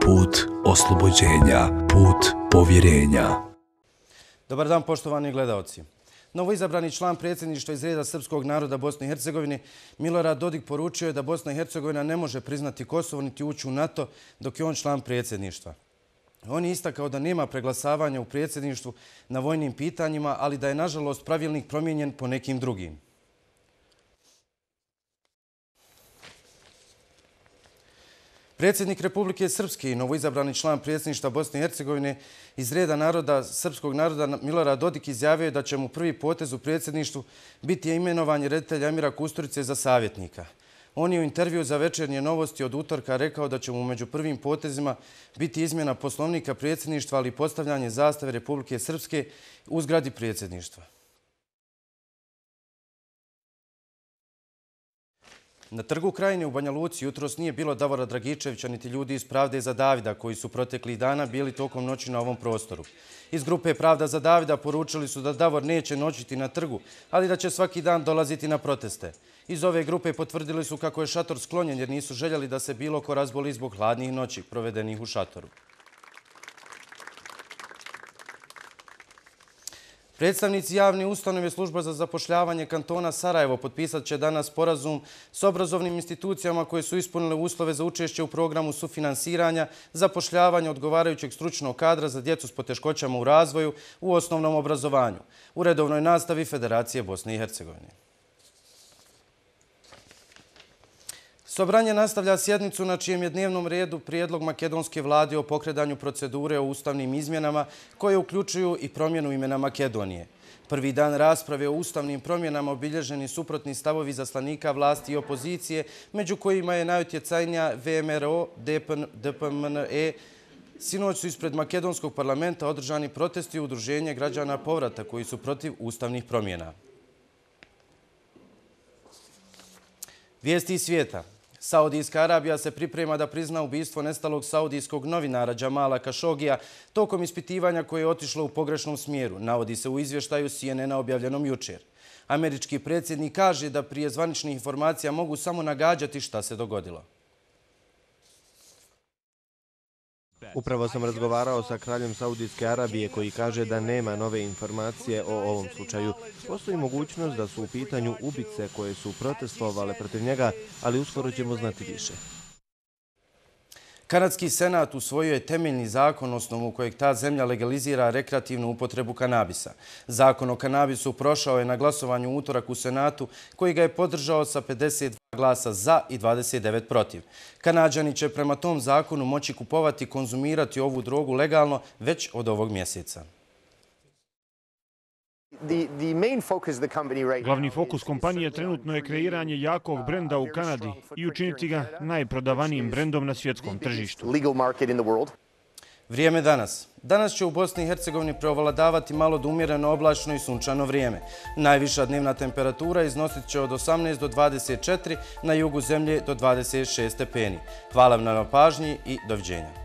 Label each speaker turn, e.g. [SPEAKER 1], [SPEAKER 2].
[SPEAKER 1] put oslobođenja, put povjerenja.
[SPEAKER 2] Dobar dan, poštovani gledaoci. Novoizabrani član predsjedništva iz reda srpskog naroda Bosne i Hercegovine Milorad Dodik poručio je da Bosna i Hercegovina ne može priznati Kosovo niti ući u NATO dok je on član predsjedništva. On je istakao da nema preglasavanja u predsjedništvu na vojnim pitanjima, ali da je nažalost pravilnik promijenjen po nekim drugim. Predsjednik Republike Srpske i novoizabrani član predsjedništva Bosne i Hercegovine iz reda srpskog naroda Milorad Dodik izjavio je da će mu prvi potez u predsjedništvu biti imenovanje reditelja Emira Kusturice za savjetnika. On je u intervju za Večernje novosti od utorka rekao da će mu među prvim potezima biti izmjena poslovnika predsjedništva, ali i postavljanje zastave Republike Srpske u zgradi predsjedništva. Na trgu Krajine u Banja Luci jutros nije bilo Davora Dragičevića niti ljudi iz Pravde za Davida koji su proteklih dana bili tokom noći na ovom prostoru. Iz grupe Pravda za Davida poručili su da Davor neće noćiti na trgu, ali da će svaki dan dolaziti na proteste. Iz ove grupe potvrdili su kako je šator sklonjen jer nisu željeli da se bilo ko razboli zbog hladnih noći provedenih u šatoru. Predstavnici javne ustanove Služba za zapošljavanje kantona Sarajevo potpisat će danas sporazum s obrazovnim institucijama koje su ispunile uslove za učešće u programu sufinansiranja zapošljavanja odgovarajućeg stručnog kadra za djecu s poteškoćama u razvoju u osnovnom obrazovanju u redovnoj nastavi Federacije Bosne i Hercegovine. Sobranje nastavlja sjednicu na čijem je dnevnom redu prijedlog makedonske vlade o pokretanju procedure o ustavnim izmjenama koje uključuju i promjenu imena Makedonije. Prvi dan rasprave o ustavnim promjenama obilježeni suprotni stavovi izaslanika vlasti i opozicije, među kojima je najutjecajnija VMRO, DPMNE. Sinoć su ispred makedonskog parlamenta održani protesti Udruženja građana Povrata koji su protiv ustavnih promjena. Vijesti iz svijeta. Saudijska Arabija se priprema da prizna ubistvo nestalog saudijskog novinara Džamala Kašogija tokom ispitivanja koje je otišlo u pogrešnom smjeru, navodi se u izvještaju CNN-a objavljenom jučer. Američki predsjednik kaže da prije zvaničnih informacija mogu samo nagađati šta se dogodilo.
[SPEAKER 3] Upravo sam razgovarao sa kraljem Saudijske Arabije koji kaže da nema nove informacije o ovom slučaju. Postoji mogućnost da su u pitanju ubice koje su protestovale protiv njega, ali uskoro ćemo znati više.
[SPEAKER 2] Kanadski senat usvojio je temeljni zakon osnovu kojeg ta zemlja legalizira rekreativnu upotrebu kanabisa. Zakon o kanabisu prošao je na glasovanju u utorak u senatu koji ga je podržao sa 52 glasa za i 29 protiv. Kanađani će prema tom zakonu moći kupovati i konzumirati ovu drogu legalno već od ovog mjeseca.
[SPEAKER 4] Glavni fokus kompanije trenutno je kreiranje jakog brenda u Kanadi i učiniti ga najprodavanijim brendom na svjetskom tržištu.
[SPEAKER 2] Vrijeme danas. Danas će u Bosni i Hercegovini preovladavati malo do umjereno oblačno i sunčano vrijeme. Najviša dnevna temperatura iznosit će od 18 do 24, na jugu zemlje do 26 stepeni. Hvala vam na pažnji i doviđenja.